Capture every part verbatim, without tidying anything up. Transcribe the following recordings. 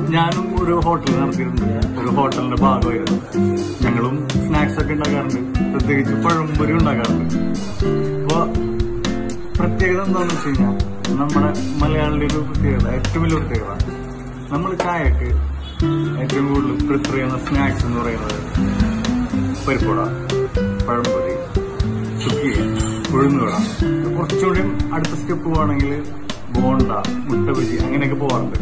ഞാനും ഒരു ഹോട്ടൽ നടത്തിയിട്ടുണ്ട്. ഒരു ഹോട്ടലിന്റെ ഭാഗമായിരുന്നു. ഞങ്ങളും സ്നാക്സ് ഒക്കെ ഉണ്ടാക്കാറുണ്ട്, പ്രത്യേകിച്ച് പഴംപൊരി ഉണ്ടാക്കാറുണ്ട്. അപ്പൊ പ്രത്യേകത എന്താണെന്ന് വെച്ച് കഴിഞ്ഞാൽ നമ്മുടെ മലയാളിയുടെ ഒരു പ്രത്യേകത, ഏറ്റവും വലിയ പ്രത്യേകത, നമ്മൾ ചായക്ക് ഏറ്റവും കൂടുതൽ പ്രിഫർ ചെയ്യുന്ന സ്നാക്സ് എന്ന് പറയുന്നത് പരിപ്പുവട, പഴംപൊരി, സുഖി, ഉഴുന്നുവട. കുറച്ചുകൂടി അടുത്ത സ്റ്റെപ്പ് പോവാണെങ്കിൽ ബോണ്ട, മുട്ട ബജി അങ്ങനെയൊക്കെ പോവാറുണ്ട്.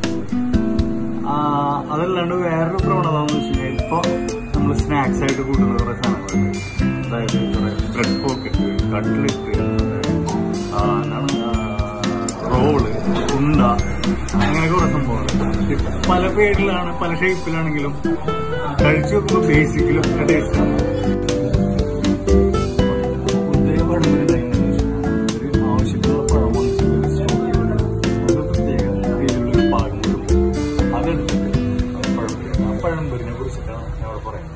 അതല്ലാണ്ട് വേറൊരു പ്രവണത എന്ന് വെച്ച് കഴിഞ്ഞാൽ ഇപ്പൊ നമ്മൾ സ്നാക്സ് ആയിട്ട് കൂട്ടുന്ന കുറെ സാധനങ്ങളുണ്ട്. അതായത് കുറെ ബ്രെഡ് പോക്കറ്റ്, കട്ട്ലറ്റ്, എന്താണ് റോള്, ഉണ്ട, അങ്ങനെ കുറെ സംഭവങ്ങളുണ്ട്. പല പേരിലാണ്, പല ഷേപ്പിലാണെങ്കിലും കഴിച്ചു നോക്കുമ്പോൾ ബേസിക്കലും ഒക്കെ ടേസ്റ്റാണ്. ആവശ്യത്തിനുള്ള പഴം പഴംപൊരിനെ കുറിച്ചിട്ടാണ് ഞാൻ അവിടെ പറയുന്നത്.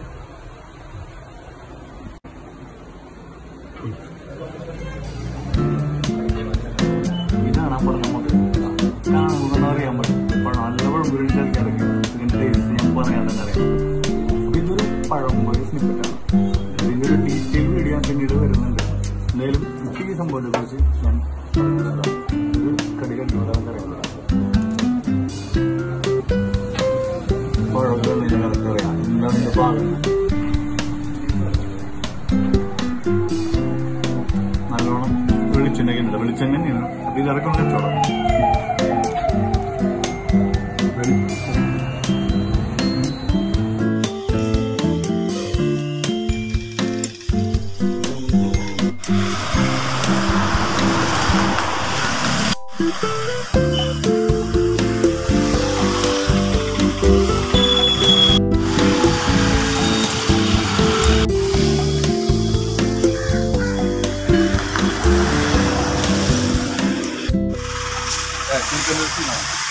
ഇതാണ് ആ പറഞ്ഞ മതി കാണുമ്പോൾ അറിയാൻ പറ്റും. നല്ല പഴംപൊരി കഴിക്കാറൊക്കെ ഇതിന്റെ ടേസ്റ്റ് ഞാൻ പറയാൻ തന്നെ അറിയാം. അപ്പൊ ഇതൊരു പഴംപൊരി സ്നിപ്പറ്റാണ്. ഇതിന്റെ ഒരു ഡീറ്റെയിൽ വീഡിയോ ഞാൻ പിന്നീട് വരുന്നുണ്ട്. എന്തായാലും എനിക്ക് ഈ സംഭവത്തെ കുറിച്ച് ഞാൻ പറഞ്ഞുതരാം. ഒരു കടി കഴിക്കുന്നത് നമുക്കറിയാം. പഴംപൊരി ഞാൻ കറക്റ്റ് അറിയാം എന്താണ് ഇതിന്റെ പാകം. നല്ലോണം വെളിച്ചെണ്ണ ഉണ്ട്, വെളിച്ചെണ്ണ തന്നെയാണ്. അപ്പൊ ഇതിറക്കം കച്ചവടം. Yeah,